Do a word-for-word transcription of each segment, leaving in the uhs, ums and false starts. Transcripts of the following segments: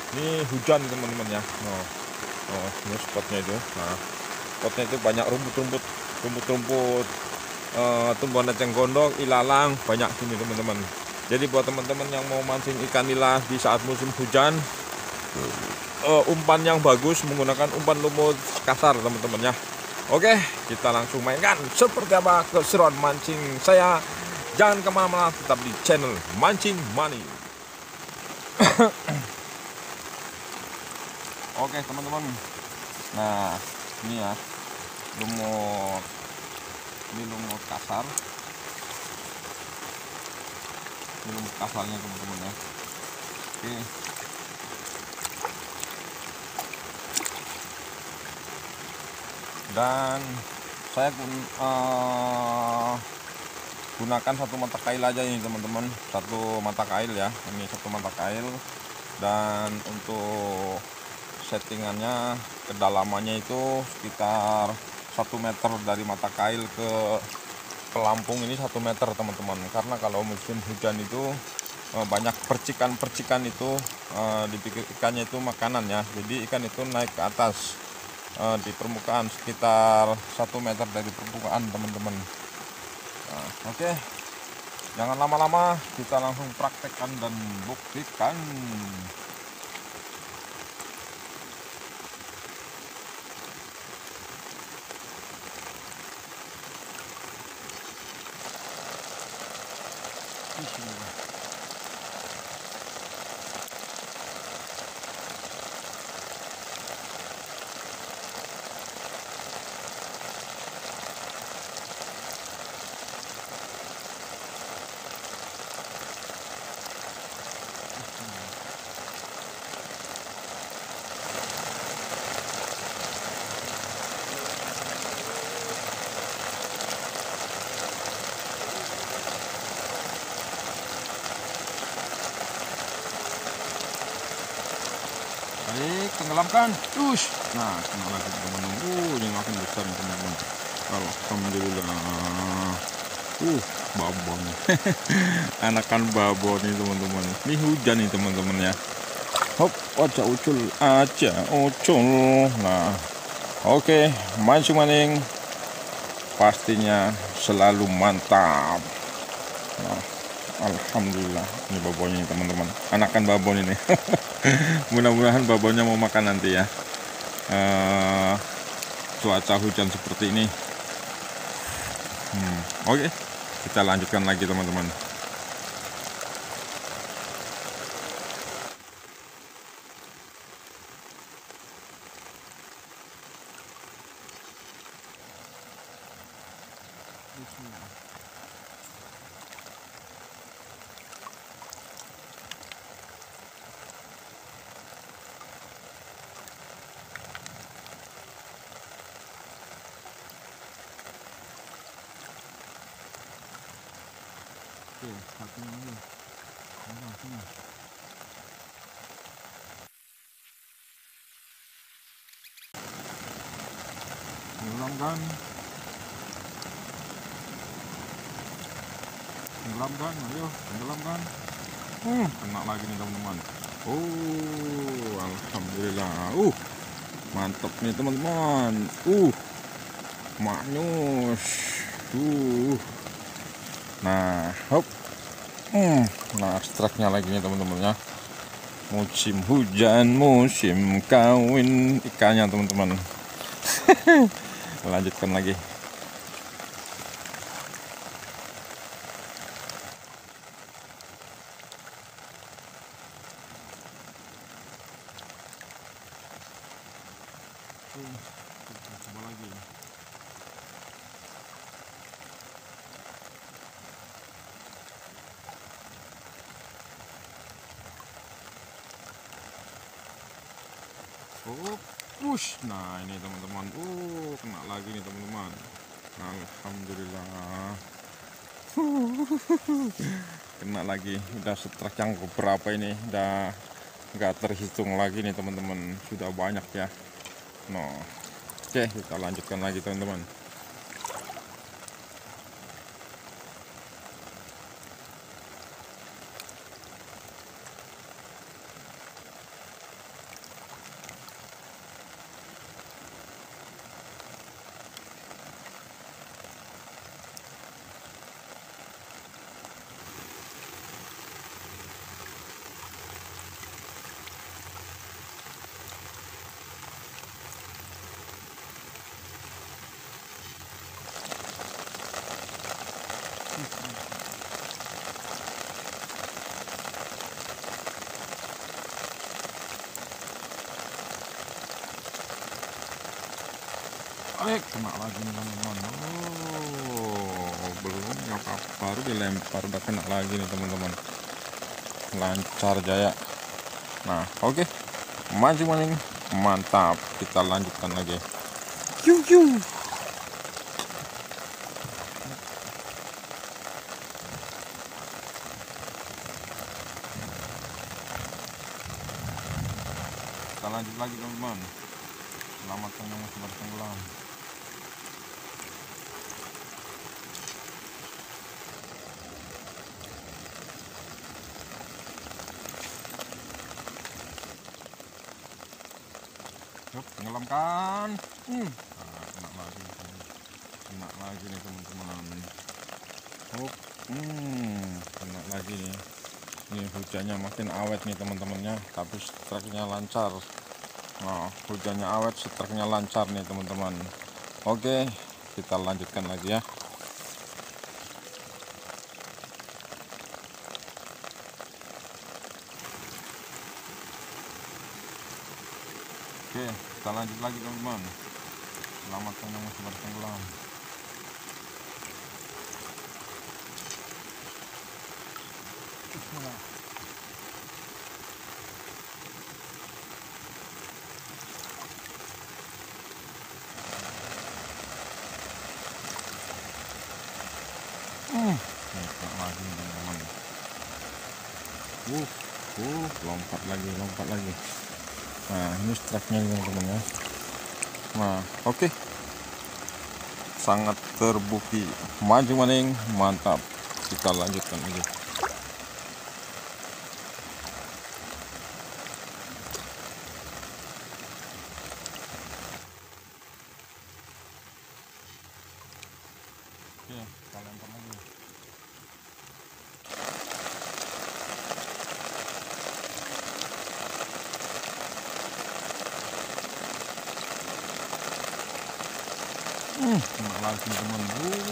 Ini hujan teman-teman ya. Oh, oh, ini spotnya itu. Nah, spotnya itu banyak rumput-rumput, rumput-rumput, uh, tumbuhan eceng gondok, ilalang, banyak sini teman-teman. Jadi buat teman-teman yang mau mancing ikan nila di saat musim hujan, uh, umpan yang bagus menggunakan umpan lumut kasar teman-teman ya. Oke, kita langsung mainkan seperti apa keseruan mancing saya. Jangan kemana-mana, tetap di channel Mancing Money. Oke teman-teman, nah ini ya lumut, ini lumut kasar, ini lumut kasarnya teman-teman ya. Oke, dan saya uh, gunakan satu mata kail aja ini teman-teman, satu mata kail ya, ini satu mata kail. Dan untuk settingannya, kedalamannya itu sekitar satu meter dari mata kail ke pelampung ini satu meter teman-teman. Karena kalau musim hujan itu banyak percikan-percikan itu, dipikir ikannya itu makanan ya, jadi ikan itu naik ke atas di permukaan sekitar satu meter dari permukaan teman-teman. Nah, oke, jangan lama-lama, kita langsung praktekkan dan buktikan. Baik, tenggelamkan. Ush. Nah, kena lagi teman-teman. Uh, ini makin besar nih teman-teman. Alhamdulillah. Uh, babon. Anakan babon nih teman-teman. Ini hujan nih teman-teman ya. Hop, aja ucul, aja ucul. Nah, oke, okay. Mancing-mancing pastinya selalu mantap. Nah, alhamdulillah, ini babonnya teman-teman, anakan babon ini. Mudah-mudahan babonnya mau makan nanti ya. Uh, cuaca hujan seperti ini. Hmm, oke, okay. Kita lanjutkan lagi teman-teman. Oke, satunya lagi. Nah, sini. Tenggelamkan. Tenggelamkan, ayo, tenggelamkan. Hmm, kena lagi nih teman-teman. Oh, alhamdulillah. Uh, mantap nih teman-teman. Uh, maknyus. Uh. Nah, hop. Hmm, nah strike-nya lagi nih teman-teman ya. Musim hujan, musim kawin ikannya teman-teman. Lanjutkan lagi. Coba lagi. Oh, push. Nah ini teman-teman, uh kena lagi nih teman-teman. Alhamdulillah. Kena lagi. Udah strike yang keberapa ini? Udah nggak terhitung lagi nih teman-teman. Sudah banyak ya. No. Oke, kita lanjutkan lagi teman-teman. tarik, kena lagi nih teman-teman. Oh, belum nggak apa-apa, baru dilempar udah kena lagi nih teman-teman. Lancar jaya. Nah, oke, okay. Mancing maning mantap. Kita lanjutkan lagi. Yuh, yuh. Kita lanjut lagi teman-teman. Selamatkan yang masih bertenggelam. Yuk, tenggelamkan. Hmm. Nah, kena lagi, kena lagi nih teman-teman. Oh, hmm, kena lagi nih. Ini hujannya makin awet nih teman-temannya, tapi strike-nya lancar. Nah, hujannya awet, strike-nya lancar nih teman-teman. Oke, kita lanjutkan lagi ya. Oke, kita lanjut lagi teman-teman. Selamatkan yang masih bertenggelam. Hmm, ini lagi teman-teman. Uh, uh, lompat lagi, lompat lagi. Nah, ini strike-nya teman-teman ya. Nah, oke. Okay. Sangat terbukti. Maju maning, mantap. Kita lanjutkan lagi. Oke, kita lempar lagi. Hmm, kena lagi teman.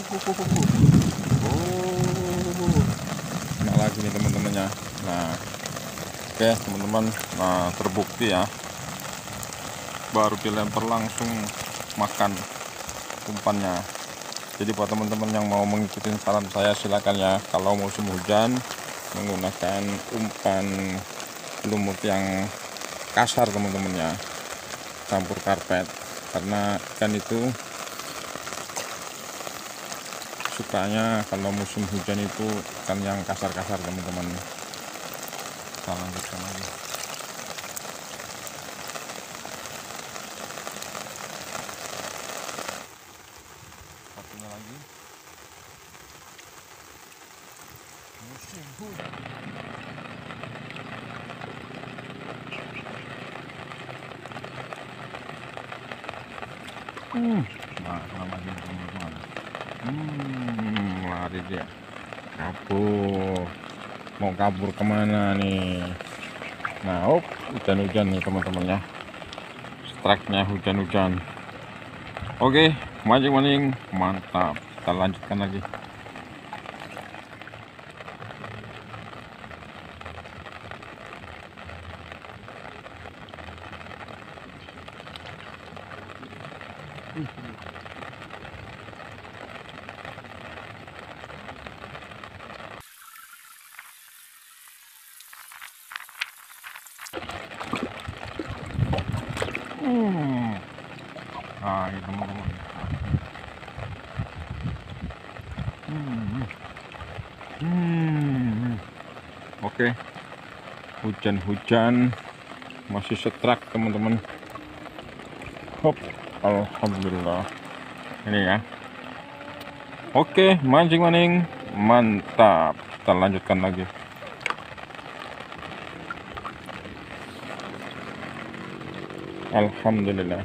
Oh, kena lagi nih teman-temannya. Nah, oke teman-teman. Nah, terbukti ya. Baru dilempar langsung makan umpannya. Jadi buat teman-teman yang mau mengikuti saran saya, silakan ya. Kalau musim hujan menggunakan umpan lumut yang kasar teman-teman ya, campur karpet, karena ikan itu sukanya kalau musim hujan itu ikan yang kasar-kasar teman-teman. Kita lanjutkan lagi. Satunya lagi. Musim hujan. Hmm, nah, kena lagi teman-teman. Hmm, lari dia, kabur. Mau kabur kemana nih? Nah, oh, hujan-hujan nih teman-teman ya. Strike-nya hujan-hujan. Oke, mancing-mancing mantap. Kita lanjutkan lagi. Hmm. Nah, ini teman-teman. Hmm. Hmm. Oke, hujan-hujan masih strike teman-teman. Hop, alhamdulillah. Ini ya. Oke, mancing-mancing mantap. Kita lanjutkan lagi. Alhamdulillah.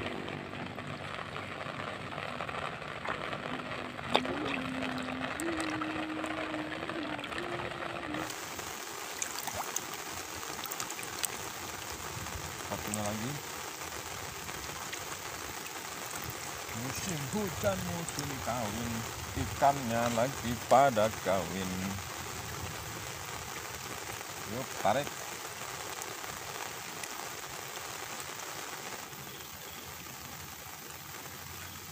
Satunya lagi. Musim hujan, musim kawin, ikannya lagi pada kawin. Yuk, tarik.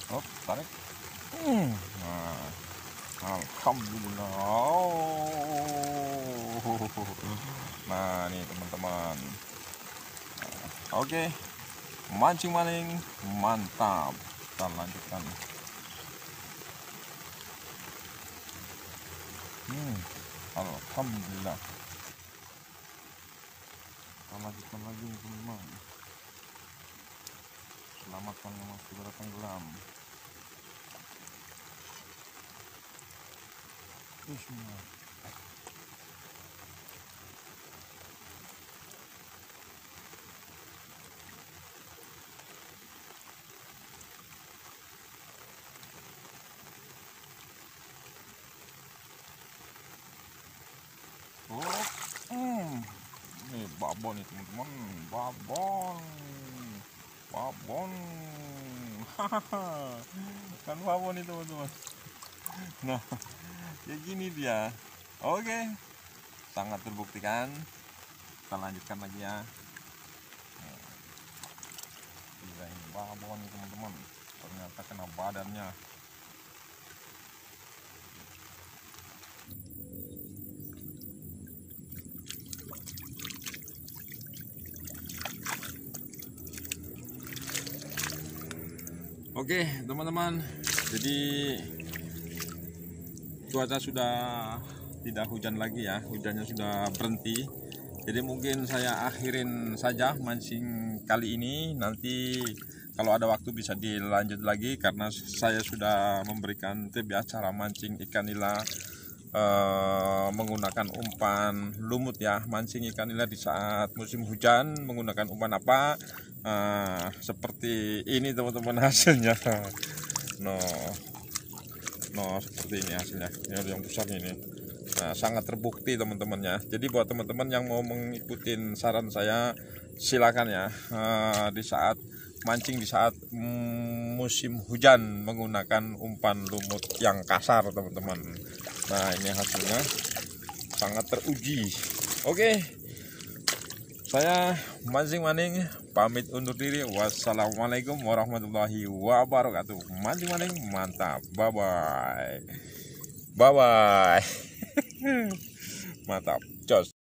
Oh, tarik. Hmm. Nah, alhamdulillah. Oh. Nah, nih teman-teman. Nah, oke, mancing maning mantap. Kita lanjutkan. Hmm. Alhamdulillah. Kita lanjutkan lagi teman-teman. Selamatkan yang masih tenggelam. Bismillah. Oh, hmm. Ini babon nih teman-teman, babon, babon, hahaha, kan babon nih teman-teman. Nah, kayak gini dia. Oke, sangat terbuktikan. Kita lanjutkan lagi ya. Gila, ini babon nih teman-teman. Ternyata kena badannya. Oke teman-teman, jadi cuaca sudah tidak hujan lagi ya, hujannya sudah berhenti. Jadi mungkin saya akhirin saja mancing kali ini. Nanti kalau ada waktu bisa dilanjut lagi, karena saya sudah memberikan tips ya cara mancing ikan nila eh, menggunakan umpan lumut ya. Mancing ikan nila di saat musim hujan menggunakan umpan apa? Eh, seperti ini teman-teman hasilnya. No, no seperti ini hasilnya. Ini yang besar ini. Nah, sangat terbukti teman-teman ya. Jadi buat teman-teman yang mau mengikuti saran saya, silakan ya. Uh, di saat mancing di saat mm, musim hujan menggunakan umpan lumut yang kasar teman-teman. Nah, ini hasilnya sangat teruji. Oke, saya mancing maning pamit undur diri. Wassalamualaikum warahmatullahi wabarakatuh. Mancing maning mantap. Bye bye. Bye bye. Mantap, jos.